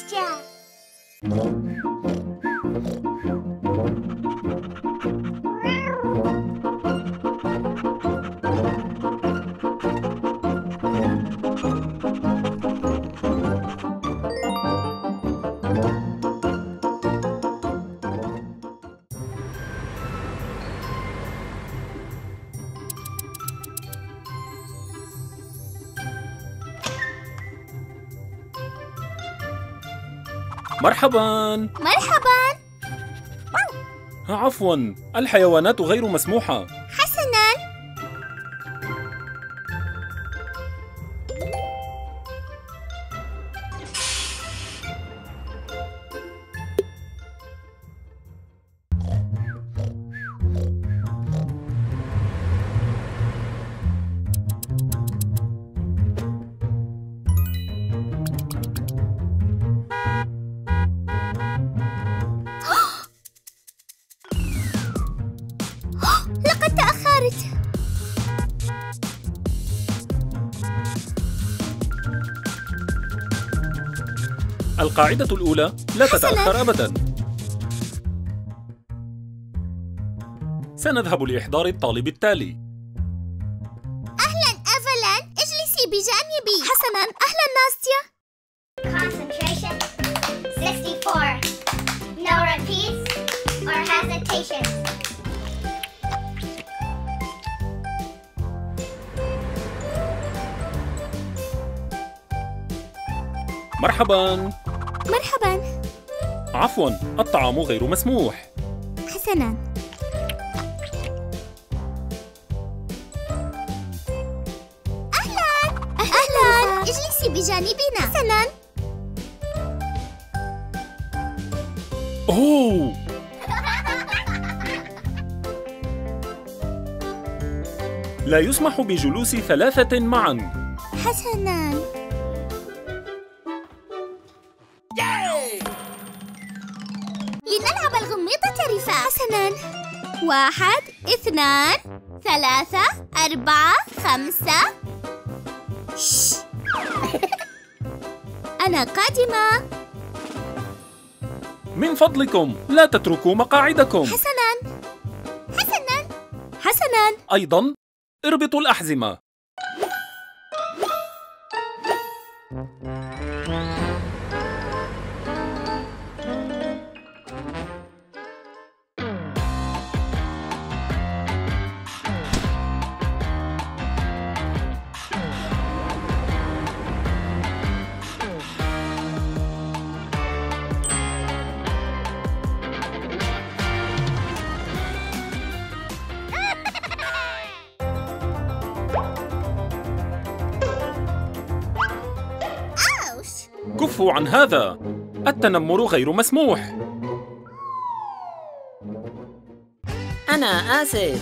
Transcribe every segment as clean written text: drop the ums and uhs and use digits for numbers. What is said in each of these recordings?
ناستيا. مرحباً. مرحباً. عفواً، الحيوانات غير مسموحة. حسناً. لقد تأخرت. القاعدة الأولى: لا تتأخر أبداً. سنذهب لإحضار الطالب التالي. أهلاً أفلان، اجلسي بجانبي. حسناً. أهلاً ناستيا. Concentration 64. No repeats or hesitations. مرحباً. مرحباً. عفواً، الطعام غير مسموح. حسناً. أهلاً. اجلسي بجانبنا. حسناً. أوه! لا يسمح بجلوس ثلاثة معاً. حسناً. لنلعب الغميضة رفاق. حسناً. 1 2 3 4 5. شش. أنا قادمة. من فضلكم لا تتركوا مقاعدكم. حسناً. حسناً. حسناً. أيضاً اربطوا الأحزمة. كفوا عن هذا، التنمر غير مسموح. أنا آسف.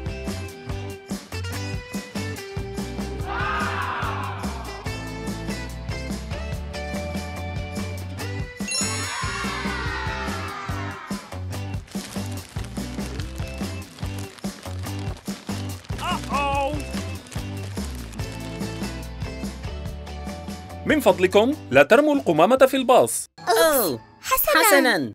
من فضلكم لا ترموا القمامة في الباص. أوه. حسناً.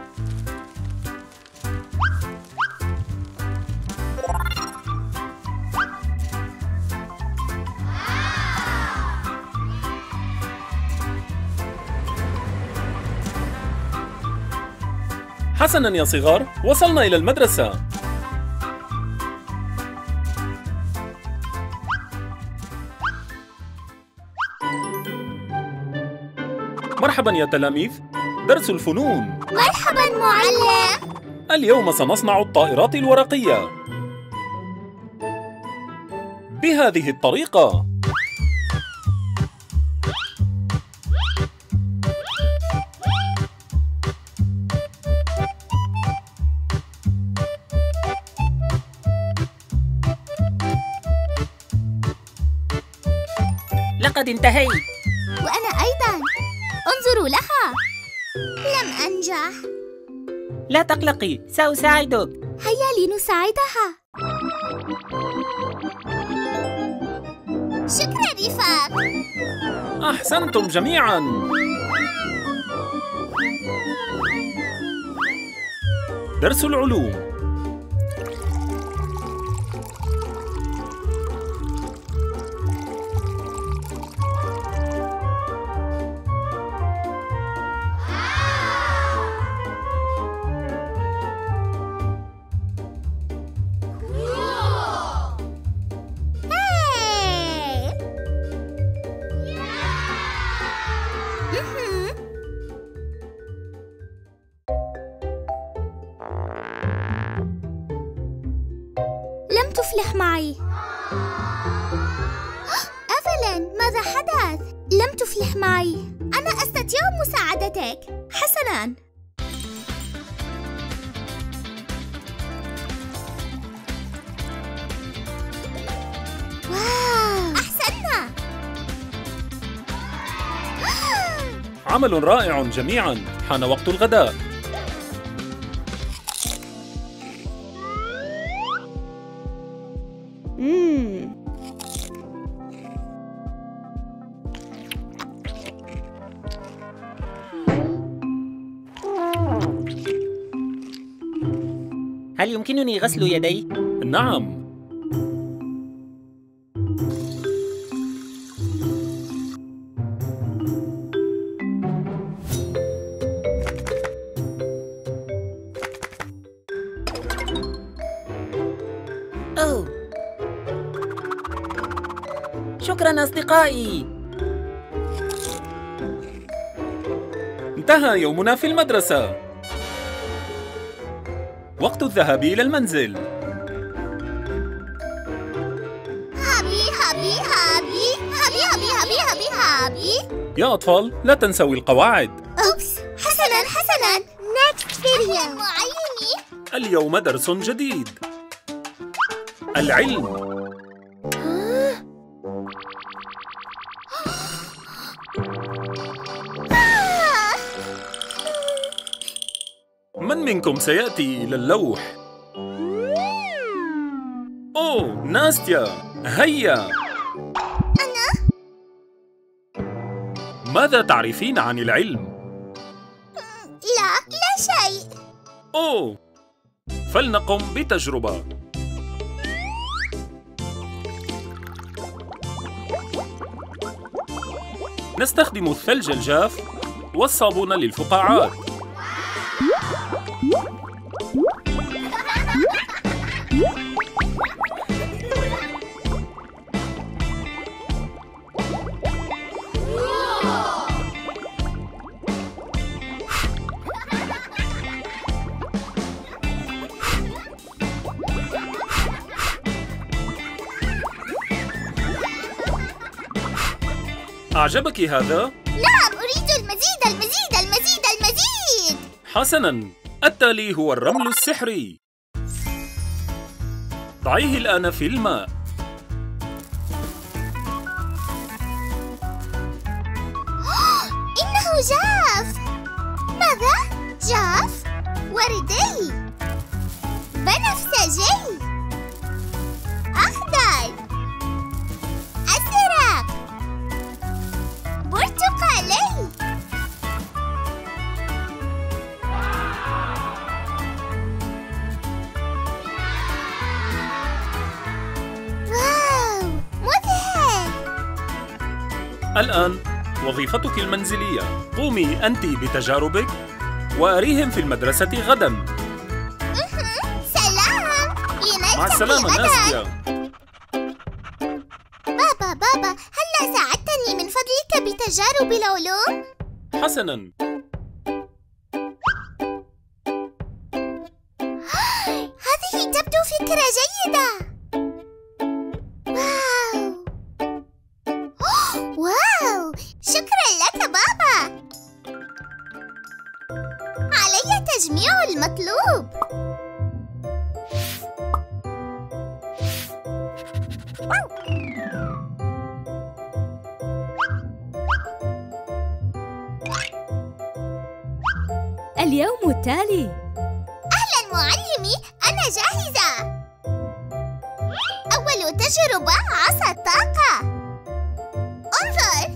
حسناً يا صغار، وصلنا إلى المدرسة. مرحباً يا تلاميذ، درس الفنون. مرحباً معلم. اليوم سنصنع الطائرات الورقية بهذه الطريقة. لقد انتهيت. وأنا أيضاً. انظروا لها. لم أنجح. لا تقلقي، سأساعدك. هيا لنساعدها. شكراً رفاق. أحسنتم جميعاً. درس العلوم. لم تفلح معي. أفلين، ماذا حدث؟ لم تفلح معي. أنا أستطيع مساعدتك. حسناً. واو، أحسننا. عمل رائع جميعاً. حان وقت الغداء. هل يمكنني غسل يدي؟ نعم. أوه. شكراً أصدقائي. انتهى يومنا في المدرسة. وقت الذهاب إلى المنزل. هابي هابي هابي هابي هابي هابي هابي هابي. يا أطفال، لا تنسوا القواعد. أوبس. حسناً حسناً. next video. معلمي. اليوم درس جديد. العلم. من منكم سيأتي إلى اللوح؟ أوه، ناستيا، هيا. أنا؟ ماذا تعرفين عن العلم؟ لا شيء. أوه، فلنقم بتجربة. نستخدم الثلج الجاف والصابون للفقاعات. أعجبك هذا؟ نعم، أريد المزيد المزيد المزيد المزيد. حسناً، التالي هو الرمل السحري. ضعيه الآن في الماء. إنه جاف. ماذا؟ جاف؟ وردي، بنفسجي، أخضر، أزرق، برتقالي. واو، مذهل. الآن وظيفتك المنزلية. قومي أنت بتجاربك وأريهم في المدرسة غداً. سلام، مع السلامة غداً. ناستيا. بابا، هل ساعدتني من فضلك بتجارب العلوم؟ حسناً. هذه تبدو فكرة جيدة. واو، شكرا لك بابا. علي تجميع المطلوب. اليوم التالي. أهلا معلمي، أنا جاهزة. أول تجربة عصا الطاقة. انظر.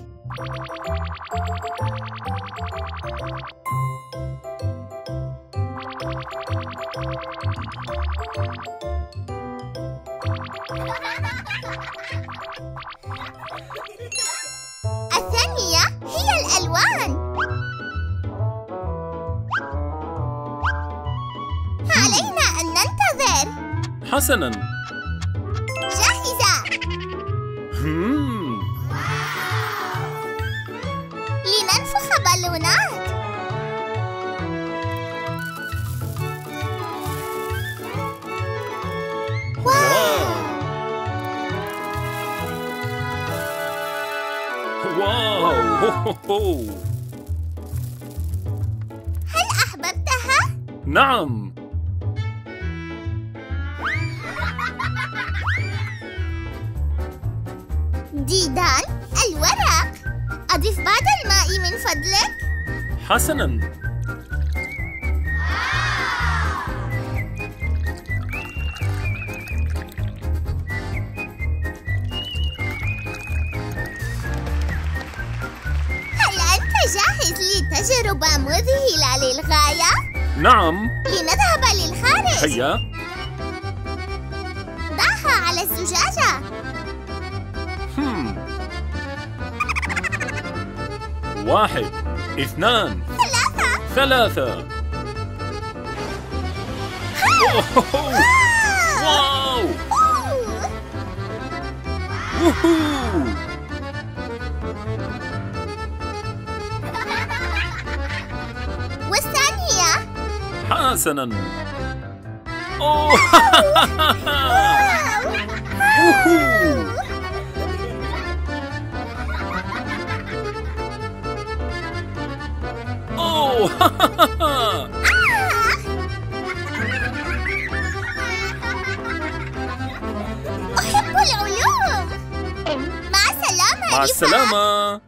حسناً. جاهزة. لننفخ بالونات. واو. هل أحببتها؟ نعم. ديدان، الورق. أضف بعض الماء من فضلك. حسناً. هل أنت جاهز لتجربة مذهلة للغاية؟ نعم. لنذهب للخارج. هيا. ضعها على الزجاجة. 1 2 3. واو. ووهو. والثانية. حسناً. أوه. ووهو. أوه. أحب العلوم. مع السلامة. مع رفعت. السلامة.